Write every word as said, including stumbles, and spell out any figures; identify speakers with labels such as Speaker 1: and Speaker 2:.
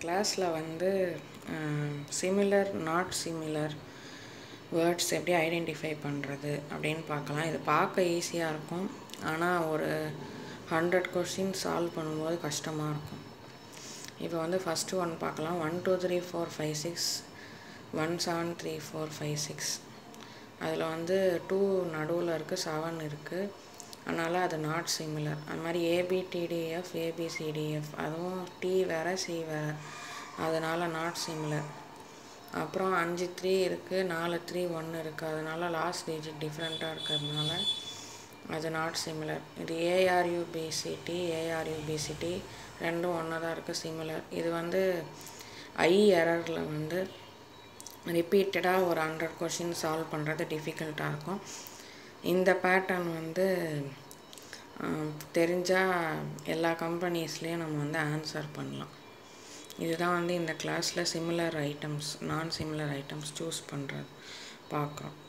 Speaker 1: கிளாஸில் வந்து similar not similar words எப்படி ஐடென்டிஃபை பண்ணுறது அப்படின்னு பார்க்கலாம். இது பார்க்க ஈஸியாக இருக்கும், ஆனால் ஒரு ஹண்ட்ரட் கொஸ்டின் சால்வ் பண்ணும்போது கஷ்டமாக இருக்கும். இப்போ வந்து ஃபஸ்ட்டு ஒன் பார்க்கலாம். One two three four five six one seven three four five six அதில் வந்து டூ நடுவில் இருக்குது, செவன் இருக்குது, அதனால் அது நாட் சிமிலர். அது மாதிரி ஏபிடிடிஎஃப் ஏபிசிடிஎஃப் அதுவும் டி வேறு சி வேறு, அதனால் நாட் சிமிலர். அப்புறம் அஞ்சு த்ரீ இருக்குது, நாலு த்ரீ ஒன்று இருக்குது, அதனால் லாஸ்ட் டிஜிட் டிஃப்ரெண்ட்டாக இருக்கிறதுனால அது நாட் சிமிலர். இது ஏஆர்யூபிசிடி ஏஆர்யூபிசிடி ரெண்டும் ஒன்றா தான் இருக்குது, சிமிலர். இது வந்து ஐ எரரில் வந்து ரிப்பீட்டடாக ஒரு ஹண்ட்ரட் கொஷின் சால்வ் பண்ணுறது டிஃபிகல்ட்டாக இருக்கும். இந்த பேட்டர்ன் வந்து தெரிஞ்சால் எல்லா கம்பெனிஸ்லேயும் நம்ம வந்து ஆன்சர் பண்ணலாம். இதுதான் வந்து இந்த கிளாஸில் சிமிலர் ஐட்டம்ஸ் நான் சிமிலர் ஐட்டம்ஸ் சூஸ் பண்ணுறது பார்க்குறோம்.